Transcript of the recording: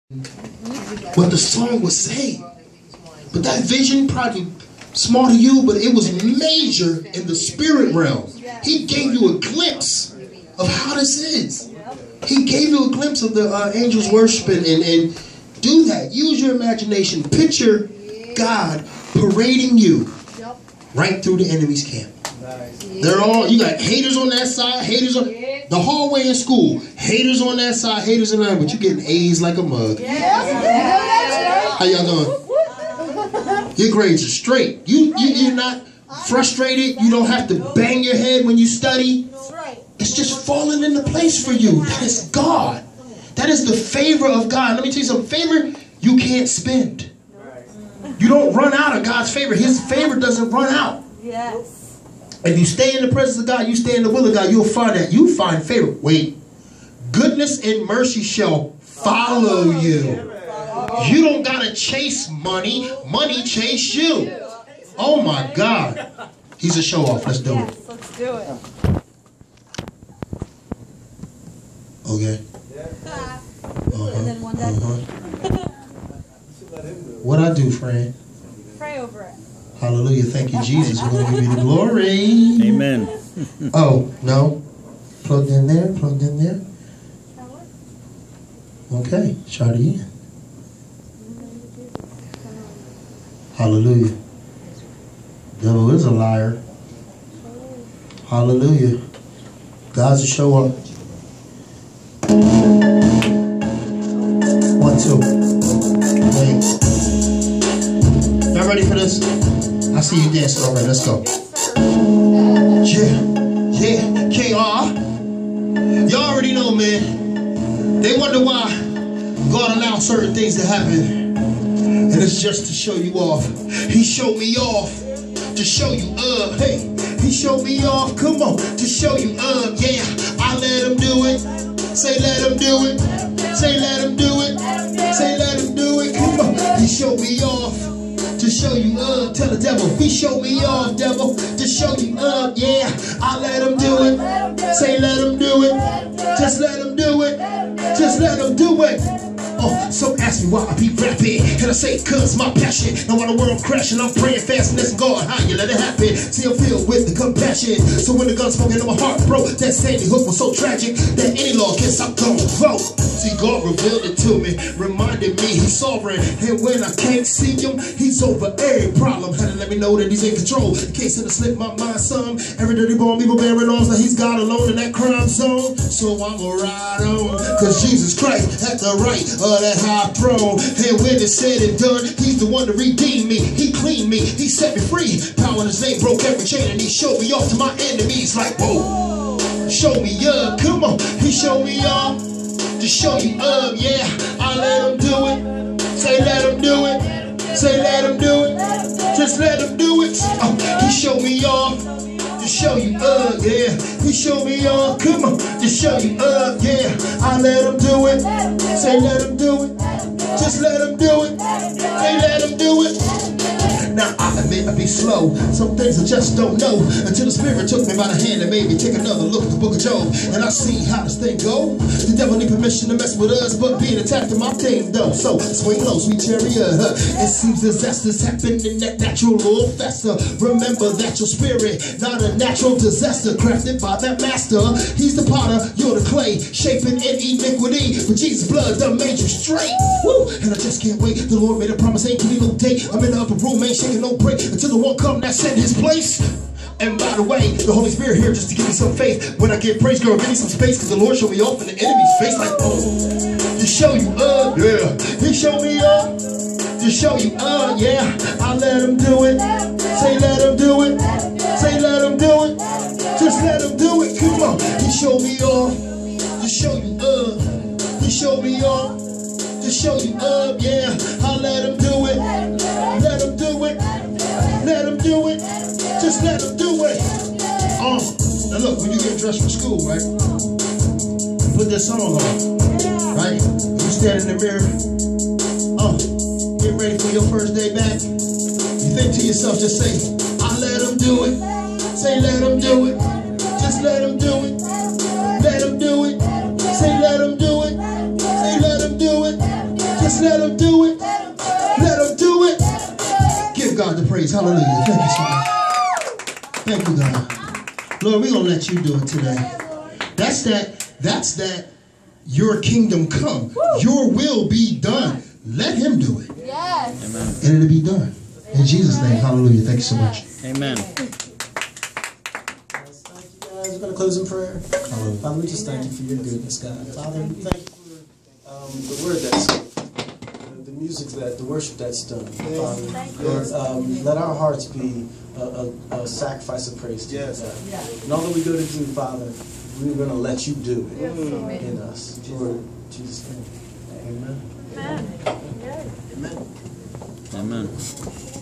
what the song would say. But that vision probably small to you, but it was major in the spirit realm. He gave you a glimpse of how this is. He gave you a glimpse of the angels worshiping and do that. Use your imagination. Picture God parading you right through the enemy's camp. They're all, you got haters on that side, haters on the hallway in school, haters on that side, haters on that, but you're getting A's like a mug. How y'all doing? Your grades are straight. You're not frustrated. You don't have to bang your head when you study. It's just falling into place for you. That is God. That is the favor of God. Let me tell you something. Favor you can't spend. You don't run out of God's favor. His favor doesn't run out. Yes. If you stay in the presence of God, you stay in the will of God, you'll find that. You find favor. Wait. Goodness and mercy shall follow you. You don't got to chase money. Money chase you. Oh my God. He's a show off. Let's do it. Let's do it. Okay. And then one day. What I do, friend? Pray over it. Hallelujah. Thank you, Jesus. We're going to give you the glory. Amen. Oh, no. Plugged in there. Plugged in there. Okay. Try it again. Hallelujah. Devil is a liar. Hallelujah. God's a show up. 1, 2. Wait. Y'all ready for this? I see you dancing already. Let's go. Yeah, KR. Y'all already know, man. They wonder why God allowed certain things to happen. And it's just to show you off. He showed me off to show you up. Hey, he showed me off. Come on, to show you up. Yeah, I let him do it. Say let him do it. Say let him do it. Say let him do it. Come on, he showed me off. To show you up, tell the devil, he showed me off, devil, to show you up, yeah, I let him do it, say let him do it, just let him do it, just let him do it. Oh, some ask me why I be rapping, and I say cause my passion. Now while the world crashing, I'm praying fast and that's God, how you let it happen. See, I'm filled with the compassion. So when the gun spoke into my heart broke, that Sandy Hook was so tragic that any law guess I'm gonna vote. See, God revealed it to me, reminded me he's sovereign, and when I can't see him, he's over every problem. Had to let me know that he's in control. In case it'll slip my mind some, every dirty bone people bearing arms like he's God alone in that crime zone. So I'm gonna ride on, cause Jesus Christ at the right of that high throne. And when it's said and done, he's the one to redeem me. He cleaned me, he set me free. Power in his name broke every chain, and he showed me off to my enemies like, whoa, show me up, come on. He showed me off to show you up, yeah, I let him do it. Say let him do it. Say let him do it. Just let him do it. He showed me off to show you up, yeah. He showed me off, come on, to show you up, yeah. I let him do it. Say let him do it. Just let him do it. Say let him do it. Now I admit I be slow. Some things I just don't know until the Spirit took me by the hand and made me take another look at the book of Job. And I see how this thing go. The devil need permission to mess with us, but being attacked in my team though. So swing low, sweet chariot. It seems disasters happen in that natural law faster. Remember that your spirit, not a natural disaster, crafted by that master. He's the potter, you're the clay, shaping in iniquity. But Jesus' blood done made you straight. Woo! And I just can't wait. The Lord made a promise, ain't give me no date. I'm in the upper room, ain't shaking no break until the one come that's in his place. And by the way, the Holy Spirit here just to give me some faith. When I get praise, girl, give me some space, cause the Lord showed me off in the enemy's face like, oh, to show you up, yeah. He showed me up to show you up, yeah. I let him do it. Say let him do it. Say let him do it. Just let him do it. Come on. He showed me off to show you up. He showed me off to show you up, yeah. I let him do it. Let him do it. Let him do it. Just let him do it. Now look, when you get dressed for school, right? You put this song on, right? You stand in the mirror. Get ready for your first day back. You think to yourself, just say, I let him do it. Say let him do it. Just let him do it. Let him do it. Say let him do it. Say let him do it. Just let him do it. Let him do it. Give God the praise. Hallelujah. Thank you so much. Thank you, God. Lord, we're going to let you do it today. That's that. Your kingdom come. Your will be done. Let him do it. Yes. Amen. And it'll be done. In Jesus' name. Hallelujah. Thank you so much. Amen. Thank you guys. We're going to close in prayer. Father, we just thank you for your goodness, God. Father, we thank you for the word that's the music the worship that's done. Father, Lord, let our hearts be a sacrifice of praise to you, God. And all that we go to do, Father, we're going to let you do it in us. Lord, in Jesus' name. Amen. Amen. Amen.